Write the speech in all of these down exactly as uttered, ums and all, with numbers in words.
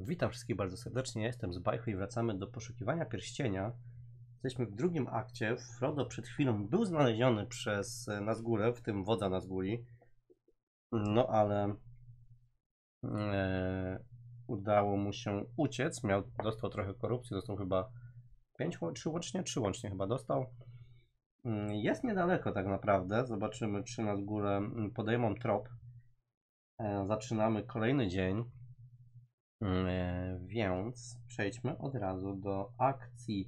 Witam wszystkich bardzo serdecznie, ja jestem z Bajchu i wracamy do poszukiwania pierścienia. Jesteśmy w drugim akcie. Frodo przed chwilą był znaleziony przez Nazgulę, w tym wodza Nazguli. No ale e, udało mu się uciec. Miał, dostał trochę korupcji, dostał chyba pięć, trzy łącznie, trzy łącznie chyba dostał. Jest niedaleko tak naprawdę. Zobaczymy, czy Nazgule podejmą trop. E, zaczynamy kolejny dzień. Więc przejdźmy od razu do akcji.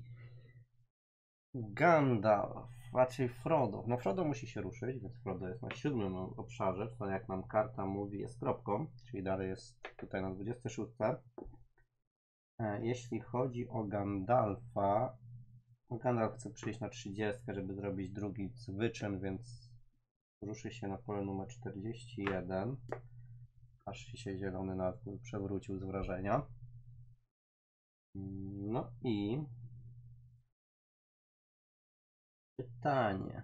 Gandalf, raczej Frodo. No Frodo musi się ruszyć, więc Frodo jest na siódmym obszarze, co jak nam karta mówi jest kropką, czyli dalej jest tutaj na dwudziestym szóstym. Jeśli chodzi o Gandalfa, Gandalf chce przyjść na trzydziestkę, żeby zrobić drugi wyczyn, więc ruszy się na pole numer czterdzieści jeden. Aż się zielony nadpływ przewrócił z wrażenia. No i pytanie.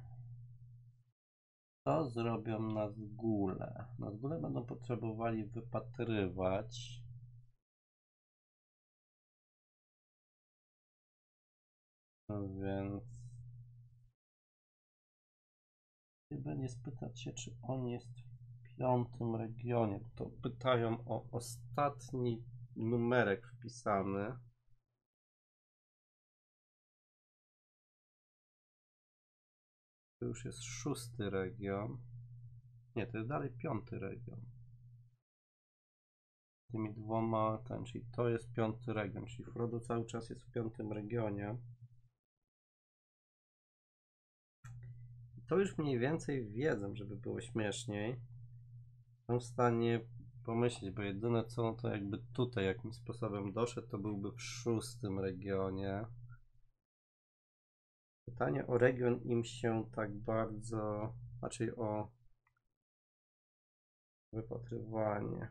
Co zrobią Nazgule? Nazgule będą potrzebowali wypatrywać. No więc chyba nie spytać się, czy on jest w piątym regionie. To pytają o ostatni numerek wpisany. To już jest szósty region. Nie, to jest dalej piąty region. Tymi dwoma, ten, czyli to jest piąty region, czyli Frodo cały czas jest w piątym regionie. To już mniej więcej wiedzą, żeby było śmieszniej. Jestem w stanie pomyśleć, bo jedyne co, no to jakby tutaj jakimś sposobem doszedł, to byłby w szóstym regionie. Pytanie o region im się tak bardzo, raczej o wypatrywanie.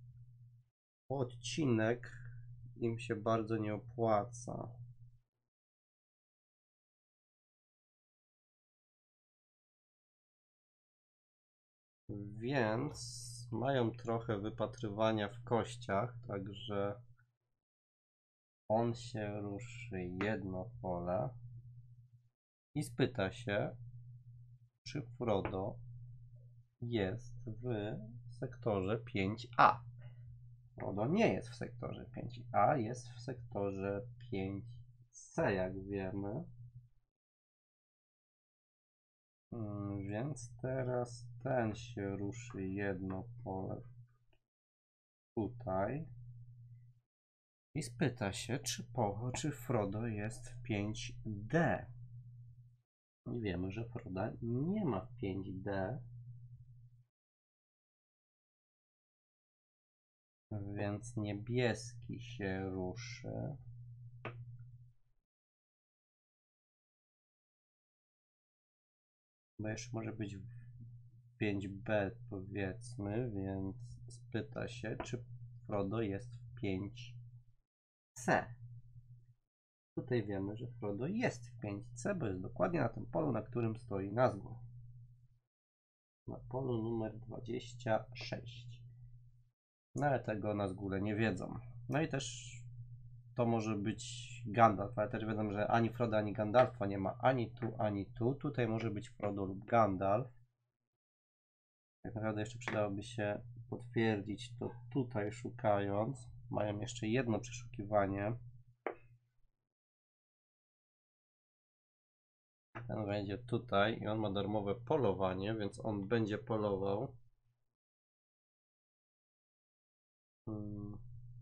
Odcinek im się bardzo nie opłaca. Więc mają trochę wypatrywania w kościach, także on się ruszy jedno pole i spyta się, czy Frodo jest w sektorze pięć A. Frodo nie jest w sektorze pięć A, jest w sektorze pięć C, jak wiemy. Więc teraz ten się ruszy jedno pole tutaj i spyta się, czy Pogo, czy Frodo jest w pięć D. I wiemy, że Froda nie ma w pięć D. Więc niebieski się ruszy. Bo jeszcze może być w pięć B powiedzmy, więc spyta się, czy Frodo jest w pięć C. Tutaj wiemy, że Frodo jest w pięć C, bo jest dokładnie na tym polu, na którym stoi Nazgul. Na polu numer dwadzieścia sześć. No ale tego Nazgule nie wiedzą. No i też to może być Gandalf, ale też wiedzą, że ani Frodo, ani Gandalfa nie ma ani tu, ani tu. Tutaj może być Frodo lub Gandalf. Tak naprawdę jeszcze przydałoby się potwierdzić to tutaj szukając. Mają jeszcze jedno przeszukiwanie. Ten będzie tutaj i on ma darmowe polowanie, więc on będzie polował. Hmm.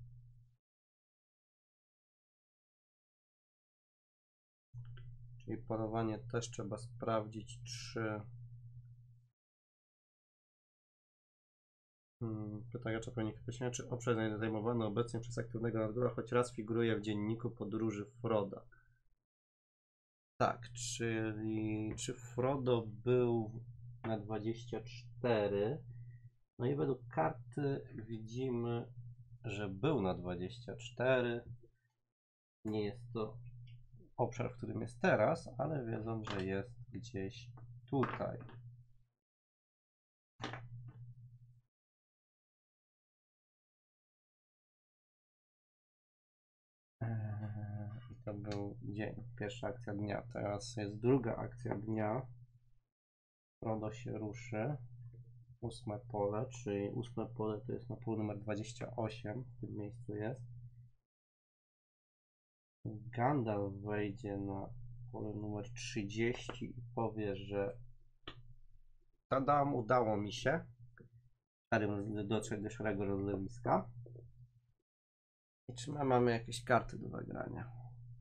Czyli polowanie też trzeba sprawdzić, czy... Hmm. Pytająca pełni określenia, czy obszar zajmowany obecnie przez aktywnego Nazgula choć raz figuruje w dzienniku podróży Froda. Tak, czyli czy Frodo był na dwadzieścia cztery? No i według karty widzimy, że był na dwadzieścia cztery. Nie jest to obszar, w którym jest teraz, ale wiedzą, że jest gdzieś tutaj. to był dzień, pierwsza akcja dnia. Teraz jest druga akcja dnia. Frodo się ruszy. Ósme pole, czyli ósme pole to jest na polu numer dwadzieścia osiem. W tym miejscu jest. Gandalf wejdzie na pole numer trzydzieści i powie, że tadam, udało mi się dotrzeć do szarego rozlewiska. I czy my mamy jakieś karty do zagrania?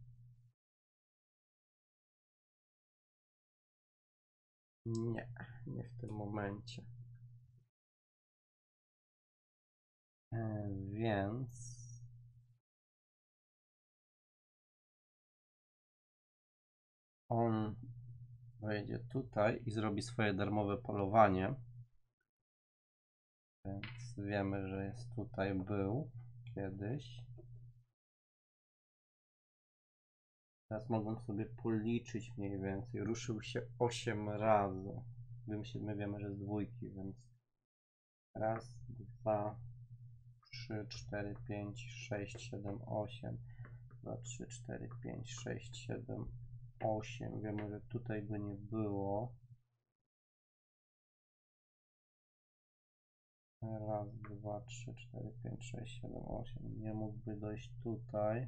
Nie, nie w tym momencie. E, więc on wejdzie tutaj i zrobi swoje darmowe polowanie. Więc wiemy, że jest tutaj, był kiedyś. Teraz mogą sobie policzyć mniej więcej. Ruszył się osiem razy. My wiemy, że z dwójki, więc raz, dwa, trzy, cztery, pięć, sześć, siedem, osiem. dwa, trzy, cztery, pięć, sześć, siedem, osiem. Wiemy, że tutaj go nie było. Raz, dwa, trzy, cztery, pięć, sześć, siedem, osiem. Nie mógłby dojść tutaj.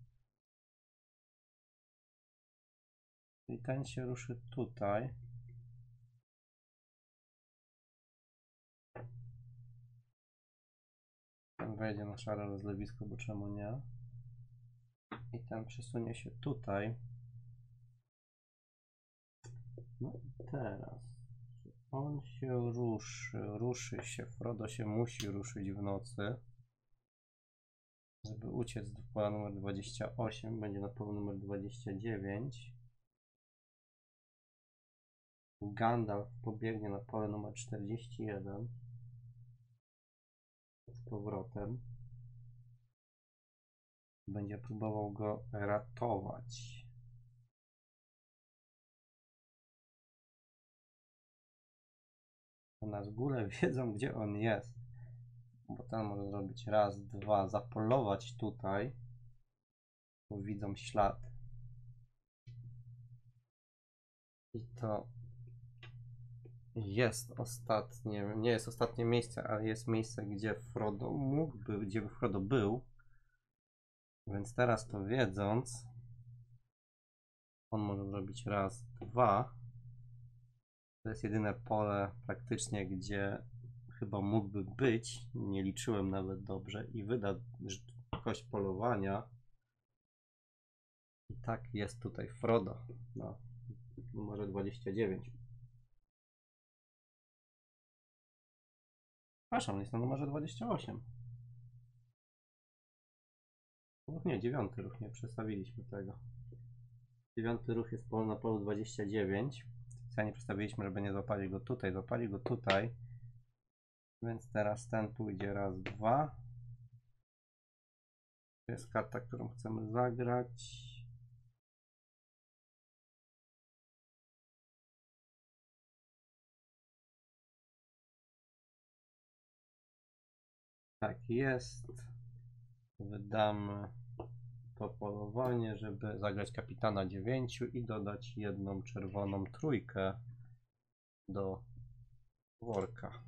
I ten się ruszy tutaj. Ten wejdzie na szare rozlewisko, bo czemu nie? I ten przesunie się tutaj. No i teraz on się ruszy, ruszy się. Frodo się musi ruszyć w nocy, żeby uciec do pola numer dwadzieścia osiem. Będzie na polu numer dwadzieścia dziewięć. Gandalf pobiegnie na pole numer czterdzieści jeden z powrotem. Będzie próbował go ratować. Na z góry wiedzą, gdzie on jest, bo ten może zrobić raz, dwa, zapolować tutaj, bo widzą ślad. I to jest ostatnie, nie jest ostatnie miejsce, ale jest miejsce, gdzie Frodo mógłby, gdzie Frodo był. Więc teraz to wiedząc, on może zrobić raz, dwa. To jest jedyne pole praktycznie, gdzie chyba mógłby być. Nie liczyłem nawet dobrze i wyda kość polowania. I tak jest tutaj Frodo na numerze dwadzieścia dziewięć. Przepraszam, jest na numerze dwadzieścia osiem. Ruch nie, dziewiąty ruch, nie przestawiliśmy tego. Dziewiąty ruch jest na polu dwadzieścia dziewięć. Specjalnie przestawiliśmy, żeby nie złapali go tutaj. Złapali go tutaj. Więc teraz ten pójdzie raz, dwa. To jest karta, którą chcemy zagrać. Tak jest. Wydamy to polowanie, żeby zagrać kapitana dziewięciu i dodać jedną czerwoną trójkę do worka.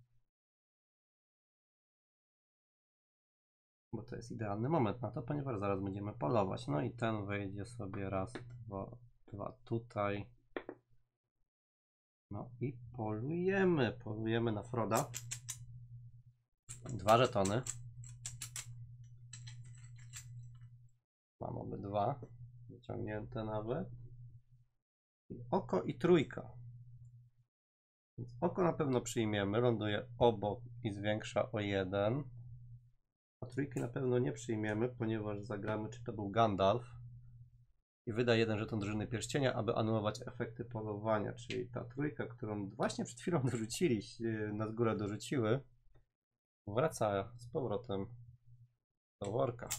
Bo to jest idealny moment na to, ponieważ zaraz będziemy polować. No i ten wejdzie sobie raz, dwa, dwa tutaj. No i polujemy. Polujemy na Froda. Dwa żetony. Mam obydwa. Wyciągnięte nawet. I oko i trójka. Więc oko na pewno przyjmiemy. Ląduje obok i zwiększa o jeden. A trójki na pewno nie przyjmiemy, ponieważ zagramy, czy to był Gandalf. I wyda jeden żeton drużyny pierścienia, aby anulować efekty polowania. Czyli ta trójka, którą właśnie przed chwilą dorzuciliście, na górę dorzuciły, wraca z powrotem do worka.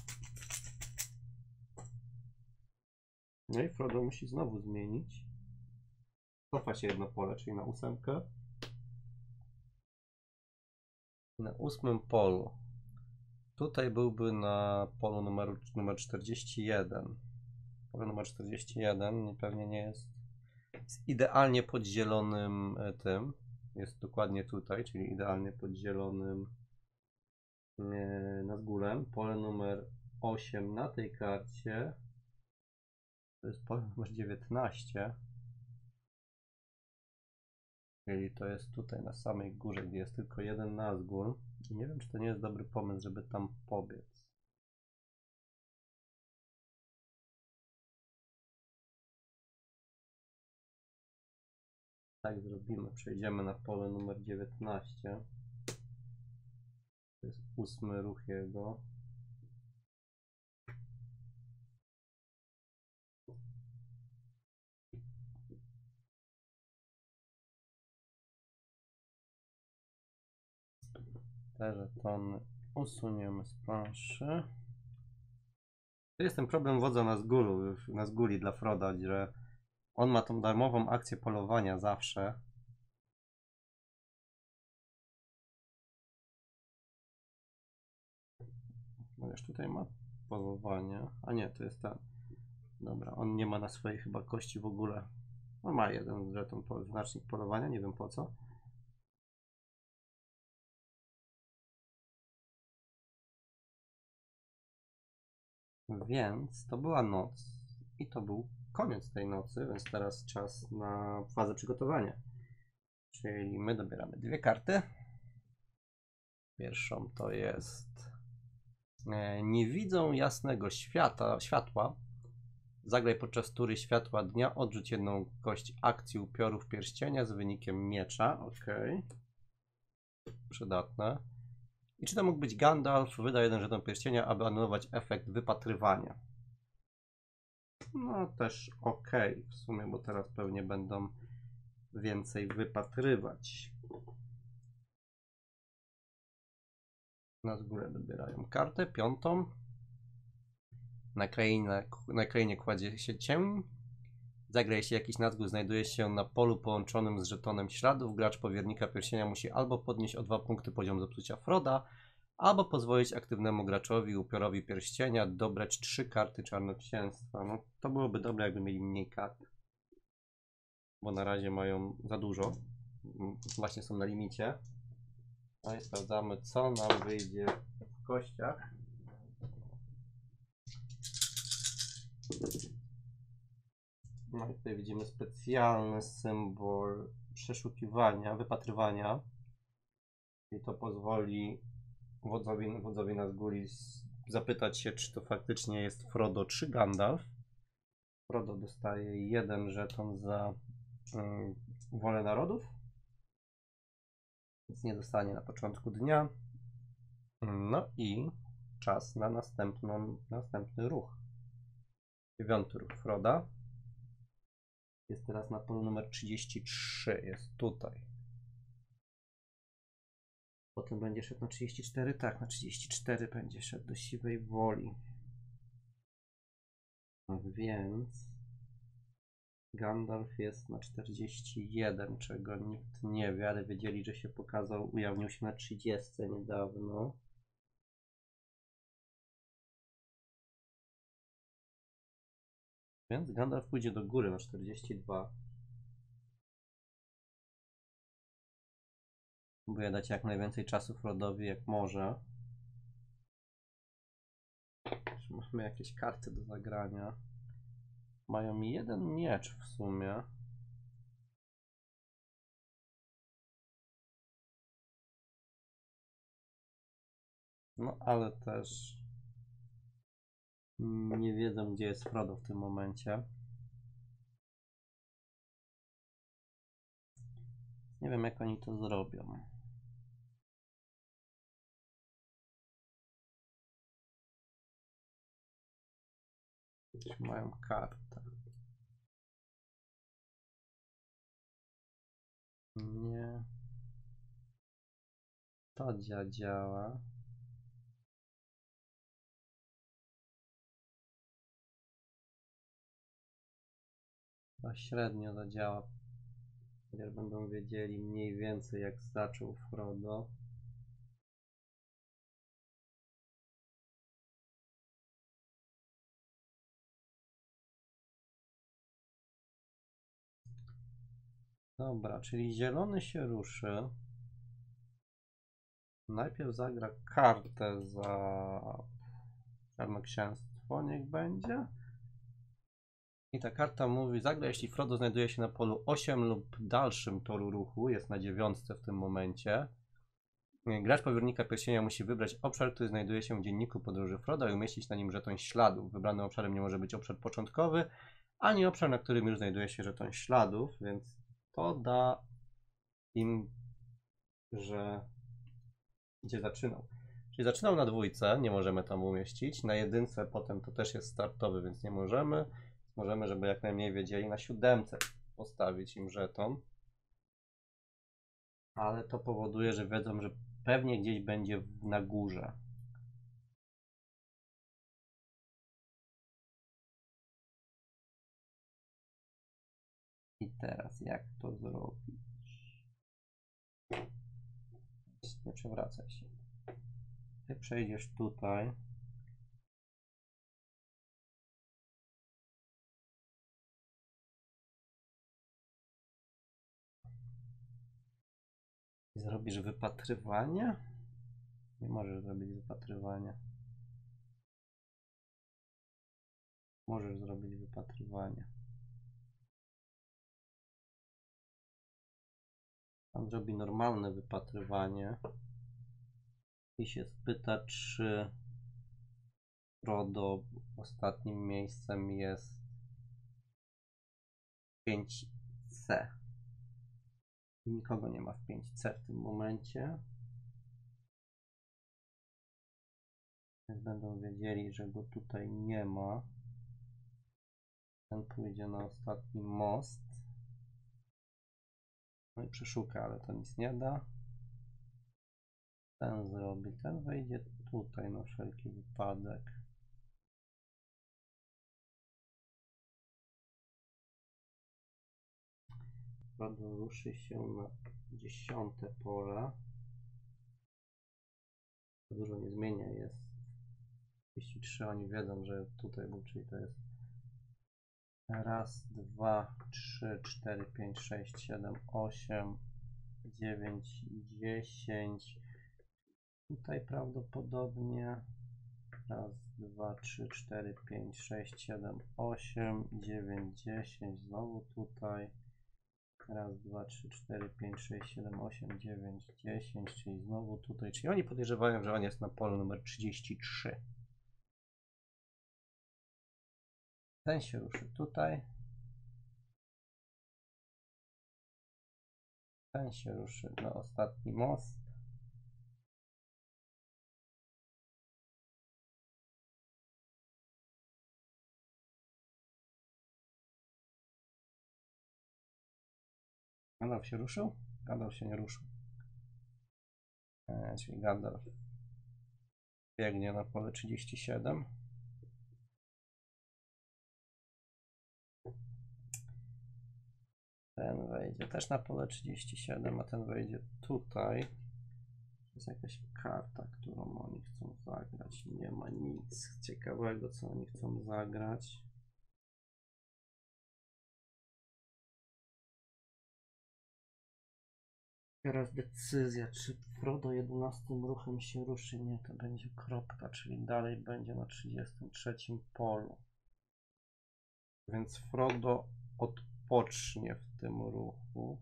No i Frodo musi znowu zmienić. Cofa się jedno pole, czyli na ósemkę. Na ósmym polu. Tutaj byłby na polu numer, numer czterdzieści jeden. Pole numer czterdzieści jeden pewnie nie jest, jest idealnie pod zielonym tym. Jest dokładnie tutaj, czyli idealnie pod zielonym Nazgulem. Pole numer osiem na tej karcie to jest pole numer dziewiętnaście. Czyli to jest tutaj na samej górze, gdzie jest tylko jeden Nazgul. I nie wiem, czy to nie jest dobry pomysł, żeby tam pobiec. Tak zrobimy. Przejdziemy na pole numer dziewiętnaście. To jest ósmy ruch jego. Te żetony usuniemy z planszy. To jest ten problem wodza Nazgulu, Nazguli dla Froda, że on ma tą darmową akcję polowania zawsze. Chociaż tutaj ma polowanie. A nie, to jest ten. Dobra, on nie ma na swojej chyba kości w ogóle. On ma jeden żeton, znacznik polowania, nie wiem po co. Więc to była noc i to był koniec tej nocy, więc teraz czas na fazę przygotowania. Czyli my dobieramy dwie karty. Pierwszą to jest nie widzą jasnego świata, światła. Zagraj podczas tury światła dnia, odrzuć jedną kość akcji upiorów pierścienia z wynikiem miecza. Ok. Przydatne. I czy to mógł być Gandalf? Wyda jeden żeton pierścienia, aby anulować efekt wypatrywania. No też ok w sumie, bo teraz pewnie będą więcej wypatrywać. Na górę dobierają kartę, piątą. Na krainie, na krainie kładzie się cień. Zagra, jeśli jakiś Nazgul znajduje się na polu połączonym z żetonem śladów, gracz powiernika pierścienia musi albo podnieść o dwa punkty poziom zepsucia Froda, albo pozwolić aktywnemu graczowi upiorowi pierścienia dobrać trzy karty czarnoksięstwa. No to byłoby dobre, jakby mieli mniej kart. Bo na razie mają za dużo. Właśnie są na limicie. No i sprawdzamy, co nam wyjdzie w kościach. No i tutaj widzimy specjalny symbol przeszukiwania, wypatrywania. I to pozwoli wodzowi, wodzowi Nazguli zapytać się, czy to faktycznie jest Frodo czy Gandalf. Frodo dostaje jeden żeton za um, wolę narodów. Nic nie dostanie na początku dnia. No i czas na następną, następny ruch. Dziewiąty ruch Froda. Jest teraz na polu numer trzydzieści trzy. Jest tutaj. Potem będzie szedł na trzydzieści cztery. Tak, na trzydzieści cztery będzie szedł do siwej woli. Więc Gandalf jest na czterdzieści jeden, czego nikt nie wie, ale wiedzieli, że się pokazał, ujawnił się na trzydzieści niedawno. Więc Gandalf pójdzie do góry na czterdzieści dwa. Próbuję dać jak najwięcej czasu Frodowi jak może. Czy mamy jakieś karty do zagrania? Mają jeden miecz w sumie. No ale też nie wiedzą, gdzie jest Frodo w tym momencie. Nie wiem, jak oni to zrobią. Mają kartę. Nie. To działa. To średnio zadziała. Chociaż będą wiedzieli mniej więcej, jak zaczął Frodo. Dobra, czyli zielony się ruszy. Najpierw zagra kartę za Czarnoksięstwo, niech będzie. I ta karta mówi, zagra jeśli Frodo znajduje się na polu osiem lub dalszym toru ruchu, jest na dziewiątce w tym momencie. Gracz powiernika pierścienia musi wybrać obszar, który znajduje się w dzienniku podróży Frodo i umieścić na nim żeton śladów. Wybranym obszarem nie może być obszar początkowy, ani obszar, na którym już znajduje się żeton śladów, więc to da im, że gdzie zaczynał. Czyli zaczynał na dwójce, nie możemy tam umieścić. Na jedynce potem to też jest startowy, więc nie możemy. Możemy, żeby jak najmniej wiedzieli, na siódemce postawić im żeton. Ale to powoduje, że wiedzą, że pewnie gdzieś będzie na górze. I teraz jak to zrobić? Nie przewracaj się. Ty przejdziesz tutaj. I zrobisz wypatrywanie? Nie możesz zrobić wypatrywania. Możesz zrobić wypatrywanie. On zrobi normalne wypatrywanie i się spyta, czy Frodo ostatnim miejscem jest pięć C. Nikogo nie ma w pięć C w tym momencie. Więc będą wiedzieli, że go tutaj nie ma. Ten pójdzie na ostatni most. No i przeszuka, ale to nic nie da. Ten zrobi. Ten wejdzie tutaj na wszelki wypadek. Frodo ruszy się na dziesiąte pole. Dużo nie zmienia, jest trzydzieści trzy, oni wiedzą, że tutaj był, czyli to jest raz, dwa, trzy, cztery, pięć, sześć, siedem, osiem, dziewięć, dziesięć. Tutaj prawdopodobnie raz, dwa, trzy, cztery, pięć, sześć, siedem, osiem, dziewięć, dziesięć. Znowu tutaj raz, dwa, trzy, cztery, pięć, sześć, siedem, osiem, dziewięć, dziesięć, czyli znowu tutaj. Czyli oni podejrzewają, że on jest na polu numer trzydzieści trzy. Ten się ruszy tutaj. Ten się ruszy na ostatni most. Gandalf się ruszył? Gandalf się nie ruszył. E, czyli Gandalf biegnie na pole trzydzieści siedem. Ten wejdzie też na pole trzydzieści siedem, a ten wejdzie tutaj. To jest jakaś karta, którą oni chcą zagrać. Nie ma nic ciekawego, co oni chcą zagrać. Teraz decyzja, czy Frodo jedenastym ruchem się ruszy. Nie, to będzie kropka, czyli dalej będzie na trzydziestym trzecim polu. Więc Frodo odpocznie w tym ruchu.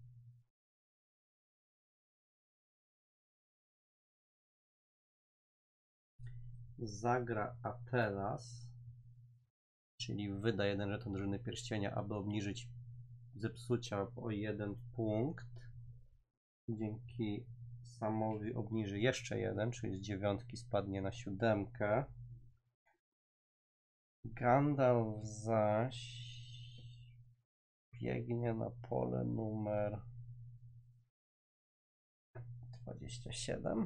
Zagra Atelas, czyli wyda jeden żeton drużyny pierścienia, aby obniżyć zepsucia o jeden punkt. Dzięki Samowi obniży jeszcze jeden, czyli z dziewiątki spadnie na siódemkę. Gandalf zaś biegnie na pole numer dwadzieścia siedem.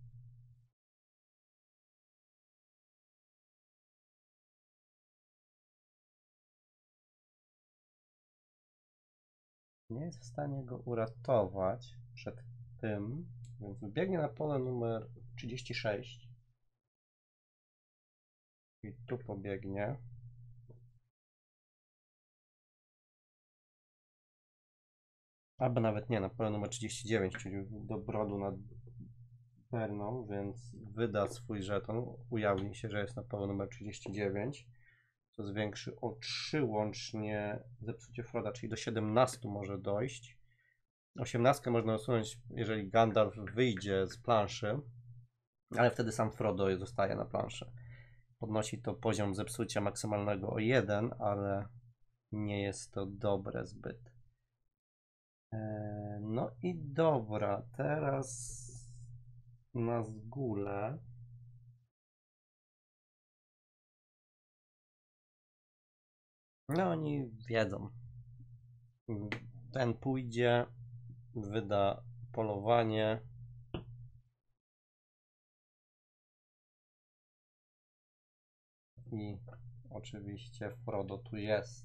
Nie jest w stanie go uratować przed tym, więc biegnie na pole numer trzydzieści sześć. I tu pobiegnie. albo nawet nie, na pole numer trzydzieści dziewięć, czyli do brodu nad Verną, więc wyda swój żeton, ujawni się, że jest na pole numer trzydzieści dziewięć, co zwiększy o trzy łącznie zepsucie Froda, czyli do siedemnastu może dojść. osiemnastkę można usunąć, jeżeli Gandalf wyjdzie z planszy, ale wtedy sam Frodo zostaje na planszy. Podnosi to poziom zepsucia maksymalnego o jeden, ale nie jest to dobre zbyt. No i dobra, teraz Nazgule. No oni wiedzą. Ten pójdzie, wyda polowanie. I oczywiście Frodo tu jest.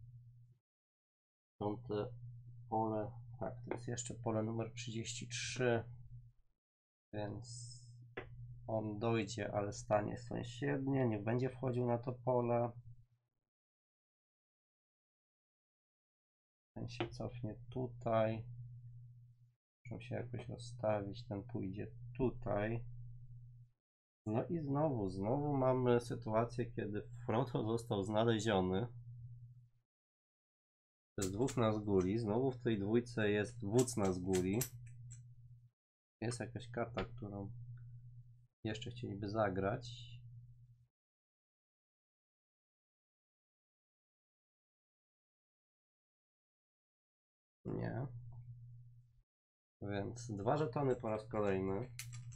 Piąte pole. Tak, to jest jeszcze pole numer trzydzieści trzy. Więc on dojdzie, ale stanie sąsiednie. Nie będzie wchodził na to pole. Ten się cofnie tutaj. Muszę się jakoś rozstawić. Ten pójdzie tutaj. No i znowu, znowu mamy sytuację, kiedy Frodo został znaleziony przez dwóch Nazguli. Znowu w tej dwójce jest wódz Nazguli. Jest jakaś karta, którą jeszcze chcieliby zagrać. Nie. Więc dwa żetony po raz kolejny.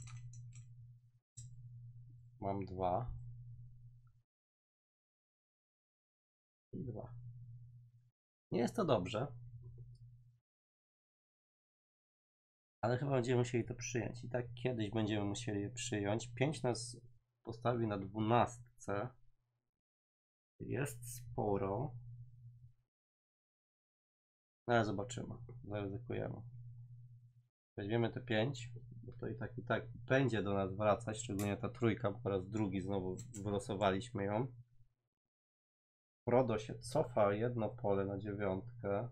Mam dwa. I dwa. Nie jest to dobrze. Ale chyba będziemy musieli to przyjąć. I tak kiedyś będziemy musieli je przyjąć. pięć nas postawi na dwunastce. Jest sporo. No ale zobaczymy. Zaryzykujemy. Weźmiemy te pięć, bo to i tak i tak będzie do nas wracać, szczególnie ta trójka, bo po raz drugi znowu wylosowaliśmy ją. Frodo się cofa jedno pole na dziewiątkę.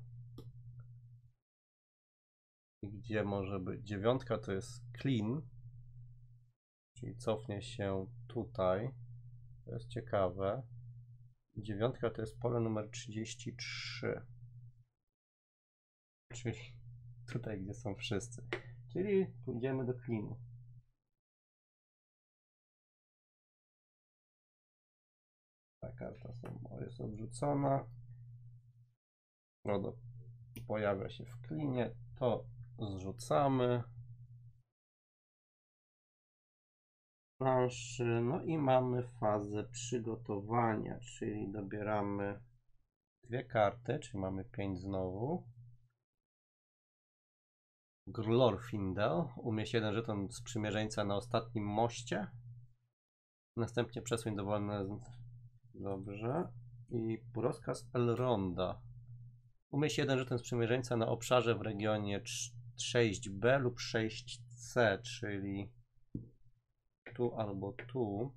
I gdzie może być? Dziewiątka to jest clean, czyli cofnie się tutaj. To jest ciekawe. Dziewiątka to jest pole numer trzydzieści trzy. Czyli tutaj, gdzie są wszyscy. Czyli pójdziemy do cleanu. Ta karta jest odrzucona. Frodo pojawia się w cleanie. To zrzucamy. Planszy. No i mamy fazę przygotowania, czyli dobieramy dwie karty, czyli mamy pięć znowu. Glorfindel. Umieść jeden żeton sprzymierzeńca na ostatnim moście. Następnie przesuń dowolne. Dobrze. I rozkaz Elronda. Umieść jeden żeton sprzymierzeńca na obszarze w regionie sześć B lub sześć C, czyli tu albo tu.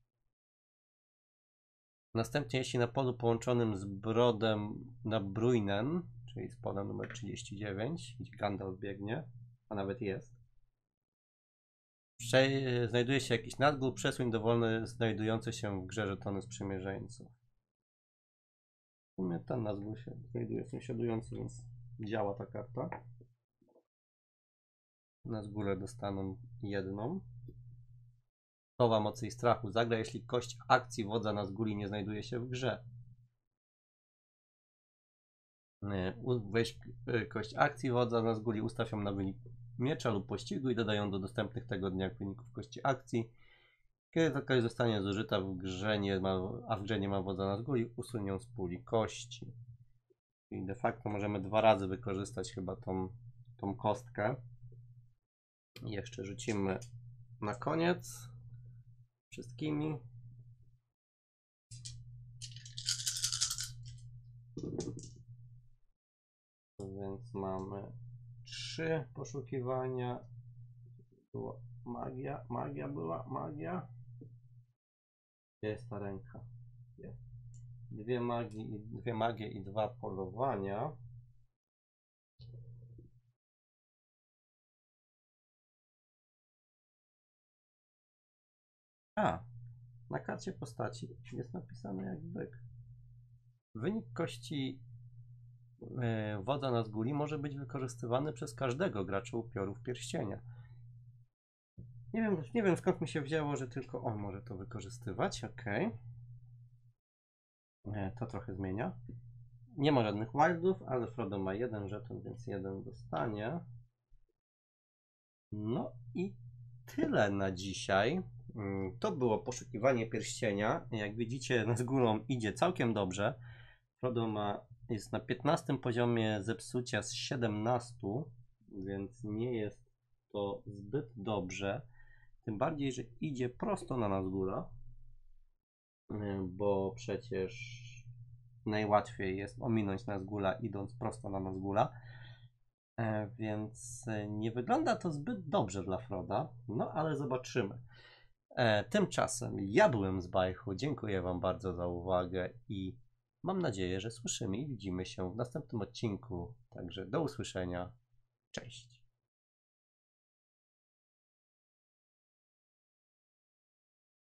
Następnie, jeśli na polu połączonym z brodem na Bruinen, czyli z polem numer trzydzieści dziewięć, gdzie Gandalf biegnie, a nawet jest, znajduje się jakiś nadgół, przesuń dowolne znajdujące się w grze żetony sprzymierzeńców. W sumie ten nazgół się znajduje sąsiadujący, więc działa ta karta. Nazgóle dostaną jedną. Słowa mocy i strachu. Zagra, jeśli kość akcji wodza Nazguli nie znajduje się w grze. Weź kość akcji wodza Nazguli, ustaw ją na wynik miecza lub pościgu i dodaj ją do dostępnych tego dnia wyników kości akcji. Kiedy ta kość zostanie zużyta w grze, nie ma, a w grze nie ma wodza Nazguli, usuń ją z puli kości. I de facto możemy dwa razy wykorzystać chyba tą, tą kostkę. I jeszcze rzucimy na koniec wszystkimi. Więc mamy trzy poszukiwania. Była magia, magia była, magia. Gdzie jest ta ręka? Jest. Dwie magii, dwie magie i dwa polowania. A, na karcie postaci jest napisane jak byk. Wynik kości yy, wodza Nazguli może być wykorzystywany przez każdego gracza upiorów pierścienia. Nie wiem, nie wiem skąd mi się wzięło, że tylko on może to wykorzystywać. Ok. Yy, to trochę zmienia. Nie ma żadnych wildów, ale Frodo ma jeden żeton, więc jeden dostanie. No i tyle na dzisiaj. To było poszukiwanie pierścienia. Jak widzicie, Nazgulom idzie całkiem dobrze. Frodo ma, jest na piętnastym poziomie zepsucia z siedemnastu, więc nie jest to zbyt dobrze. Tym bardziej, że idzie prosto na Nazgula, bo przecież najłatwiej jest ominąć Nazgula idąc prosto na Nazgula. Więc nie wygląda to zbyt dobrze dla Froda, no ale zobaczymy. E, tymczasem ja byłem z Bajchu, dziękuję Wam bardzo za uwagę i mam nadzieję, że słyszymy i widzimy się w następnym odcinku. Także do usłyszenia, cześć.